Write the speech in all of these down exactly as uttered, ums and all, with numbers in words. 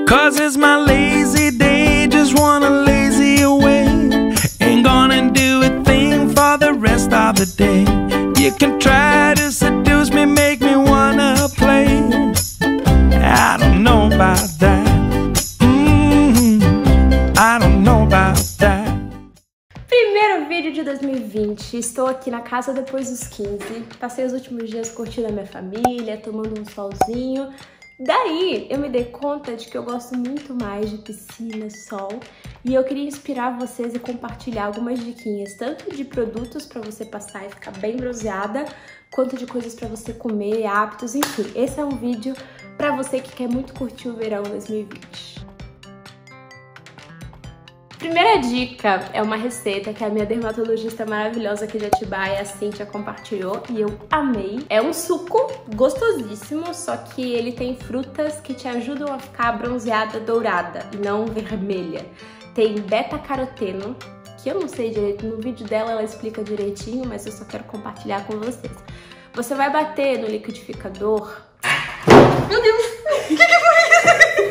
Cause it's my lazy day, just wanna lazy away. Ain't gonna do a thing for the rest of the day. You can try to seduce me, make me wanna play. I don't know about that. Mm-hmm. I don't know about that. Primeiro vídeo de dois mil e vinte, estou aqui na casa depois dos quinze. Passei os últimos dias curtindo a minha família, tomando um solzinho. Daí eu me dei conta de que eu gosto muito mais de piscina, sol, e eu queria inspirar vocês e compartilhar algumas diquinhas, tanto de produtos para você passar e ficar bem bronzeada, quanto de coisas para você comer, hábitos, enfim. Esse é um vídeo para você que quer muito curtir o verão dois mil e vinte. Primeira dica é uma receita que a minha dermatologista maravilhosa aqui de Atibaia, a Cíntia, compartilhou e eu amei. É um suco gostosíssimo, só que ele tem frutas que te ajudam a ficar bronzeada dourada e não vermelha. Tem beta-caroteno, que eu não sei direito, no vídeo dela ela explica direitinho, mas eu só quero compartilhar com vocês. Você vai bater no liquidificador... Meu Deus! O que que foi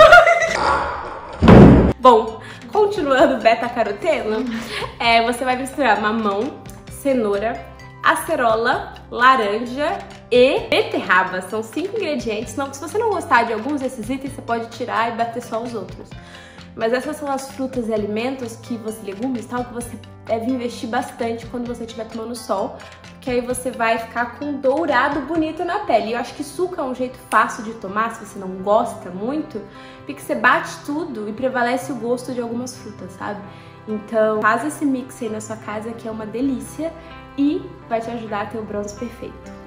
isso? Bom... Continuando beta-caroteno, é, você vai misturar mamão, cenoura, acerola, laranja e beterraba. São cinco ingredientes. Não, se você não gostar de alguns desses itens, você pode tirar e bater só os outros. Mas essas são as frutas e alimentos que você, legumes, tal, que você deve investir bastante quando você estiver tomando sol, que aí você vai ficar com um dourado bonito na pele. E eu acho que suco é um jeito fácil de tomar, se você não gosta muito, porque você bate tudo e prevalece o gosto de algumas frutas, sabe? Então, faz esse mix aí na sua casa, que é uma delícia e vai te ajudar a ter o bronze perfeito.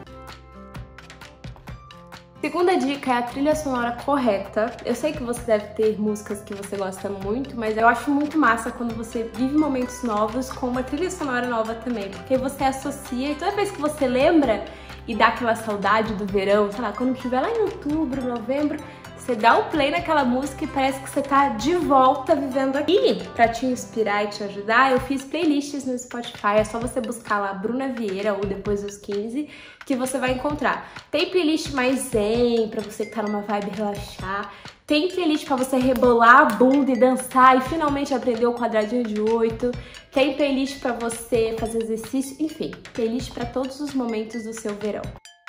Segunda dica é a trilha sonora correta. Eu sei que você deve ter músicas que você gosta muito, mas eu acho muito massa quando você vive momentos novos com uma trilha sonora nova também, porque você associa e toda vez que você lembra e dá aquela saudade do verão, sei lá, quando estiver lá em outubro, novembro, você dá o play naquela música e parece que você tá de volta vivendo aqui. E pra te inspirar e te ajudar, eu fiz playlists no Spotify, é só você buscar lá Bruna Vieira ou Depois dos quinze, que você vai encontrar. Tem playlist mais zen, pra você que tá numa vibe relaxar. Tem playlist pra você rebolar a bunda e dançar e finalmente aprender o quadradinho de oito. Tem playlist pra você fazer exercício, enfim, playlist pra todos os momentos do seu verão.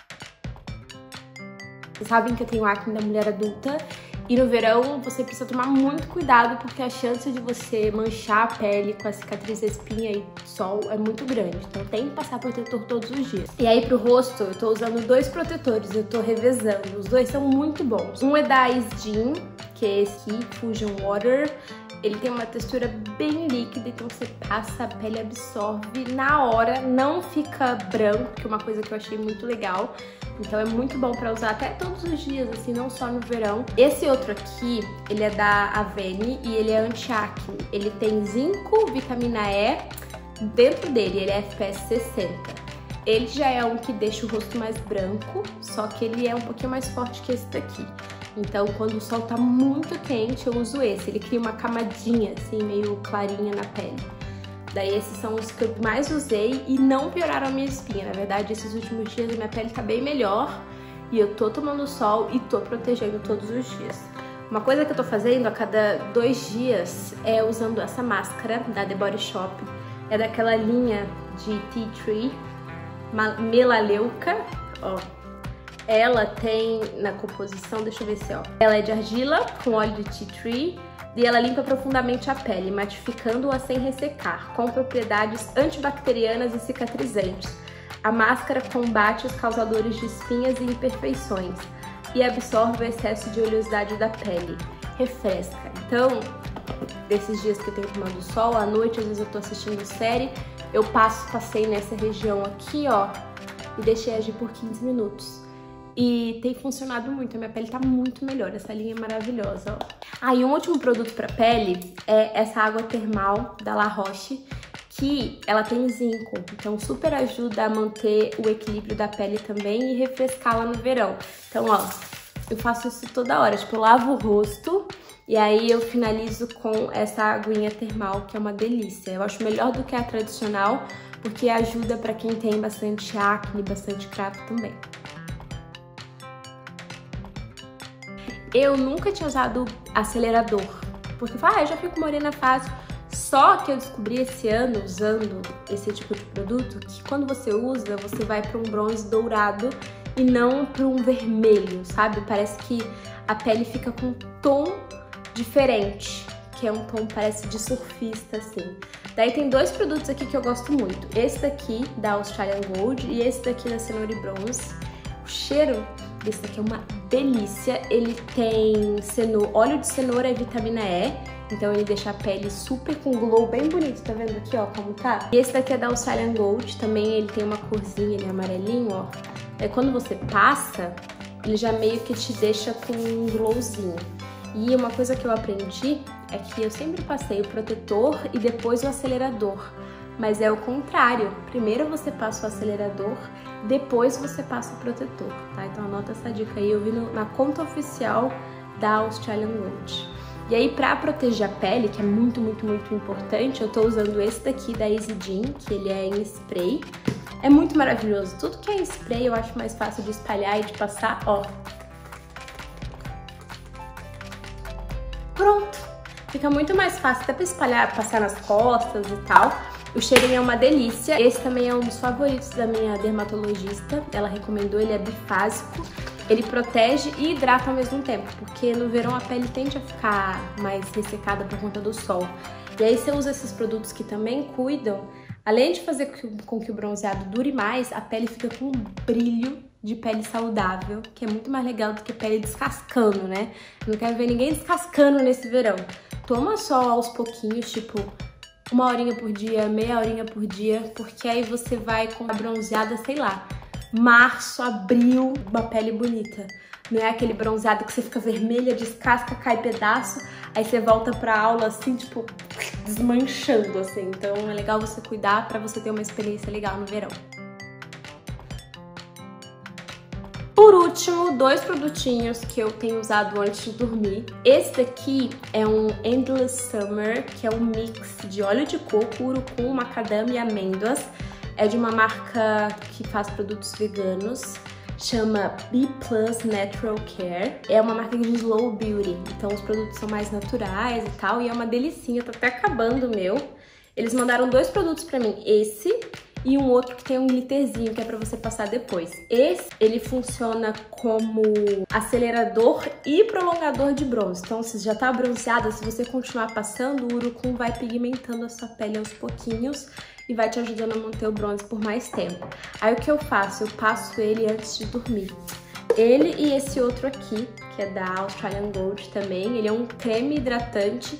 Vocês sabem que eu tenho acne da mulher adulta e no verão você precisa tomar muito cuidado porque a chance de você manchar a pele com a cicatriz, espinha e sol é muito grande. Então tem que passar protetor todos os dias. E aí pro rosto eu tô usando dois protetores, eu tô revezando. Os dois são muito bons. Um é da Isdin, que é esse aqui, Fusion Water. Ele tem uma textura bem líquida, então você passa, a pele absorve na hora, não fica branco, que é uma coisa que eu achei muito legal. Então é muito bom pra usar até todos os dias, assim, não só no verão. Esse outro aqui, ele é da Avene e ele é anti-acne. Ele tem zinco, vitamina E dentro dele, ele é F P S sessenta. Ele já é um que deixa o rosto mais branco, só que ele é um pouquinho mais forte que esse daqui. Então, quando o sol tá muito quente, eu uso esse. Ele cria uma camadinha, assim, meio clarinha na pele. Daí, esses são os que eu mais usei e não pioraram a minha espinha. Na verdade, esses últimos dias a minha pele tá bem melhor e eu tô tomando sol e tô protegendo todos os dias. Uma coisa que eu tô fazendo a cada dois dias é usando essa máscara da The Body Shop. É daquela linha de Tea Tree, melaleuca, ó. Ela tem na composição, deixa eu ver se ó. Ela é de argila com óleo de tea tree e ela limpa profundamente a pele, matificando-a sem ressecar, com propriedades antibacterianas e cicatrizantes. A máscara combate os causadores de espinhas e imperfeições e absorve o excesso de oleosidade da pele. Refresca. Então, desses dias que eu tenho tomado sol, à noite, às vezes eu tô assistindo série, eu passo, passei nessa região aqui, ó, e deixei agir por quinze minutos. E tem funcionado muito, a minha pele tá muito melhor, essa linha é maravilhosa, ó. Ah, e um último produto pra pele é essa água termal da La Roche, que ela tem zinco, então super ajuda a manter o equilíbrio da pele também e refrescá-la no verão. Então, ó, eu faço isso toda hora, tipo, eu lavo o rosto e aí eu finalizo com essa aguinha termal, que é uma delícia. Eu acho melhor do que a tradicional, porque ajuda pra quem tem bastante acne, bastante cravo também. Eu nunca tinha usado acelerador, porque eu falei, ah, eu já fico morena fácil. Só que eu descobri esse ano, usando esse tipo de produto, que quando você usa, você vai para um bronze dourado e não para um vermelho, sabe? Parece que a pele fica com um tom diferente, que é um tom, parece, de surfista, assim. Daí tem dois produtos aqui que eu gosto muito. Esse daqui, da Australian Gold, e esse daqui da Cenoura e Bronze. O cheiro desse daqui é uma delícia. Ele tem ceno... óleo de cenoura e vitamina E. Então ele deixa a pele super com glow bem bonito, tá vendo aqui, ó, como tá? E esse daqui é da Australian Gold, também ele tem uma corzinha, ele é amarelinho, ó. Aí quando você passa, ele já meio que te deixa com um glowzinho. E uma coisa que eu aprendi é que eu sempre passei o protetor e depois o acelerador. Mas é o contrário, primeiro você passa o acelerador, depois você passa o protetor, tá? Então anota essa dica aí, eu vi no, na conta oficial da Australian Gold. E aí, pra proteger a pele, que é muito, muito, muito importante, eu tô usando esse daqui da Easyjean, que ele é em spray. É muito maravilhoso. Tudo que é em spray eu acho mais fácil de espalhar e de passar, ó. Pronto! Fica muito mais fácil até pra espalhar, passar nas costas e tal. O cheirinho é uma delícia. Esse também é um dos favoritos da minha dermatologista. Ela recomendou, ele é bifásico. Ele protege e hidrata ao mesmo tempo, porque no verão a pele tende a ficar mais ressecada por conta do sol. E aí você usa esses produtos que também cuidam, além de fazer com que o bronzeado dure mais, a pele fica com um brilho de pele saudável, que é muito mais legal do que pele descascando, né? Eu não quero ver ninguém descascando nesse verão. Toma só aos pouquinhos, tipo uma horinha por dia, meia horinha por dia, porque aí você vai com a bronzeada, sei lá, março, abril, uma pele bonita. Não é aquele bronzeado que você fica vermelha, descasca, cai pedaço, aí você volta pra aula assim, tipo, desmanchando, assim. Então é legal você cuidar pra você ter uma experiência legal no verão. Por último, dois produtinhos que eu tenho usado antes de dormir. Esse daqui é um Endless Summer, que é um mix de óleo de coco, urucum, macadâmia e amêndoas. É de uma marca que faz produtos veganos, chama B Plus Natural Care. É uma marca de Slow Beauty, então os produtos são mais naturais e tal, e é uma delicinha, tá até acabando o meu. Eles mandaram dois produtos pra mim, esse e um outro que tem um glitterzinho, que é pra você passar depois. Esse, ele funciona como acelerador e prolongador de bronze. Então, se já tá bronzeada, se você continuar passando, o urucum vai pigmentando a sua pele aos pouquinhos e vai te ajudando a manter o bronze por mais tempo. Aí o que eu faço? Eu passo ele antes de dormir. Ele e esse outro aqui, que é da Australian Gold também, ele é um creme hidratante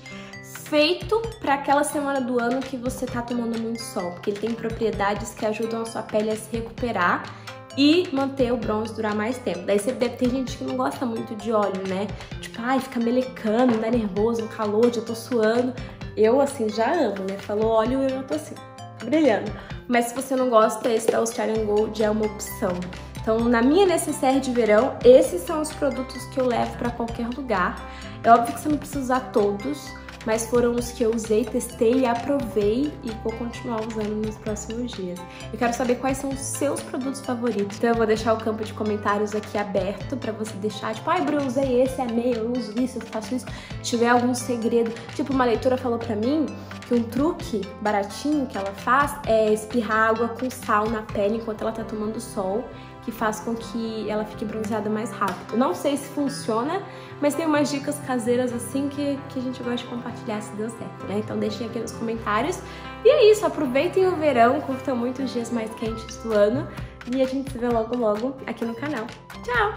feito para aquela semana do ano que você tá tomando muito sol, porque ele tem propriedades que ajudam a sua pele a se recuperar e manter o bronze durar mais tempo. Daí você deve ter gente que não gosta muito de óleo, né? Tipo, ai, fica melecando, dá nervoso, calor, já tô suando. Eu, assim, já amo, né? Falou óleo, eu já tô assim, brilhando. Mas se você não gosta, esse da Australian Gold é uma opção. Então, na minha necessaire de verão, esses são os produtos que eu levo pra qualquer lugar. É óbvio que você não precisa usar todos, mas foram os que eu usei, testei e aprovei e vou continuar usando nos próximos dias. Eu quero saber quais são os seus produtos favoritos, então eu vou deixar o campo de comentários aqui aberto pra você deixar, tipo, ai, Bru, eu usei esse, amei, eu uso isso, eu faço isso. Se tiver algum segredo, tipo, uma leitora falou pra mim que um truque baratinho que ela faz é espirrar água com sal na pele enquanto ela tá tomando sol, que faz com que ela fique bronzeada mais rápido. Não sei se funciona, mas tem umas dicas caseiras assim que, que a gente gosta de compartilhar se deu certo, né? Então deixem aqui nos comentários. E é isso, aproveitem o verão, curtam muito os dias mais quentes do ano e a gente se vê logo logo aqui no canal. Tchau!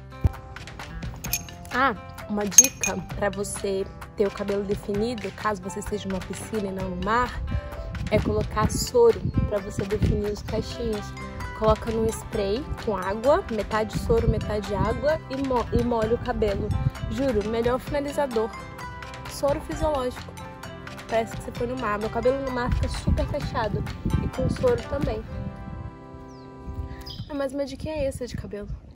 Ah, uma dica pra você ter o cabelo definido, caso você esteja numa piscina e não no mar, é colocar soro pra você definir os cachinhos. Coloca num spray com água, metade soro, metade água e, mo e molha o cabelo. Juro, melhor finalizador. Soro fisiológico. Parece que você foi no mar. Meu cabelo no mar fica super fechado. E com soro também. Ah, mas uma dica é essa de cabelo.